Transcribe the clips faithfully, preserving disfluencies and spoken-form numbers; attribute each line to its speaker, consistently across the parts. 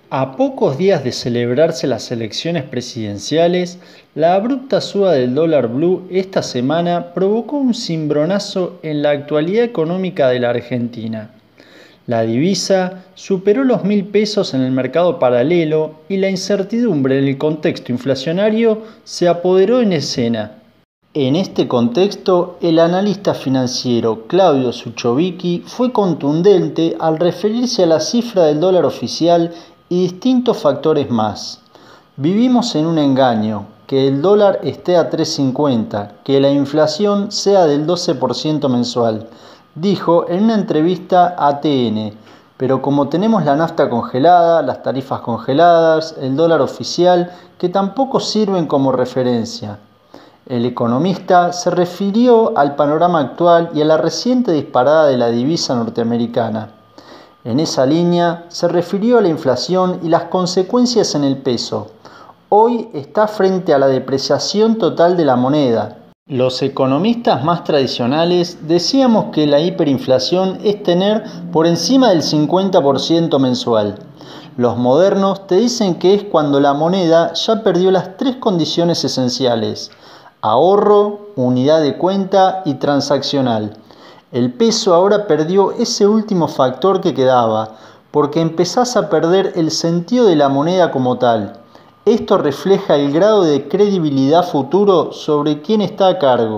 Speaker 1: A pocos días de celebrarse las elecciones presidenciales, la abrupta suba del dólar blue esta semana provocó un cimbronazo en la actualidad económica de la Argentina. La divisa superó los mil pesos en el mercado paralelo y la incertidumbre en el contexto inflacionario se apoderó en escena. En este contexto, el analista financiero Claudio Suchovicki fue contundente al referirse a la cifra del dólar oficial y distintos factores más. Vivimos en un engaño, que el dólar esté a tres cincuenta, que la inflación sea del doce por ciento mensual, dijo en una entrevista a T N. Pero como tenemos la nafta congelada, las tarifas congeladas, el dólar oficial, que tampoco sirven como referencia. El economista se refirió al panorama actual y a la reciente disparada de la divisa norteamericana. En esa línea se refirió a la inflación y las consecuencias en el peso. Hoy está frente a la depreciación total de la moneda. Los economistas más tradicionales decíamos que la hiperinflación es tener por encima del cincuenta por ciento mensual. Los modernos te dicen que es cuando la moneda ya perdió las tres condiciones esenciales: ahorro, unidad de cuenta y transaccional. El peso ahora perdió ese último factor que quedaba, porque empezás a perder el sentido de la moneda como tal. Esto refleja el grado de credibilidad futuro sobre quién está a cargo.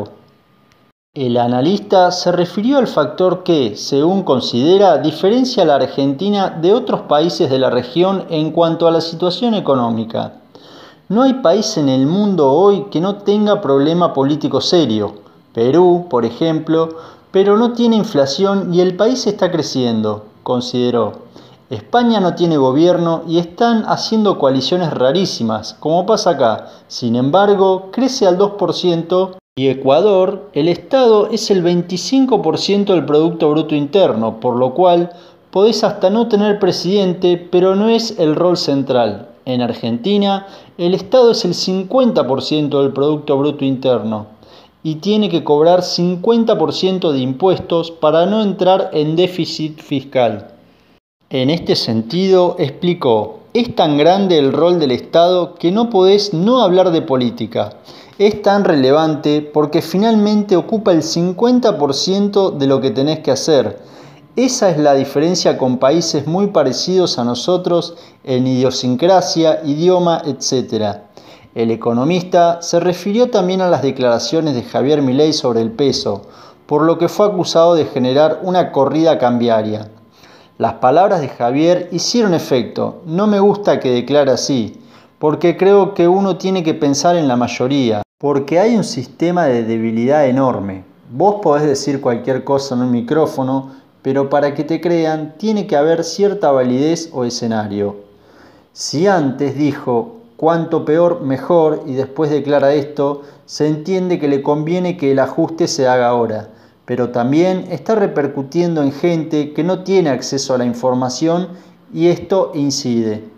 Speaker 1: El analista se refirió al factor que, según considera, diferencia a la Argentina de otros países de la región en cuanto a la situación económica. No hay país en el mundo hoy que no tenga problema político serio. Perú, por ejemplo, pero no tiene inflación y el país está creciendo, consideró. España no tiene gobierno y están haciendo coaliciones rarísimas, como pasa acá. Sin embargo, crece al dos por ciento y Ecuador, el Estado es el veinticinco por ciento del Producto Bruto Interno, por lo cual podés hasta no tener presidente, pero no es el rol central. En Argentina, el Estado es el cincuenta por ciento del Producto Bruto Interno y tiene que cobrar cincuenta por ciento de impuestos para no entrar en déficit fiscal. En este sentido, explicó, es tan grande el rol del Estado que no podés no hablar de política. Es tan relevante porque finalmente ocupa el cincuenta por ciento de lo que tenés que hacer. Esa es la diferencia con países muy parecidos a nosotros en idiosincrasia, idioma, etcétera. El economista se refirió también a las declaraciones de Javier Milei sobre el peso, por lo que fue acusado de generar una corrida cambiaria. Las palabras de Javier hicieron efecto. No me gusta que declare así, porque creo que uno tiene que pensar en la mayoría, porque hay un sistema de debilidad enorme. Vos podés decir cualquier cosa en un micrófono, pero para que te crean tiene que haber cierta validez o escenario. Si antes dijo cuanto peor mejor y después declara esto, se entiende que le conviene que el ajuste se haga ahora, pero también está repercutiendo en gente que no tiene acceso a la información y esto incide.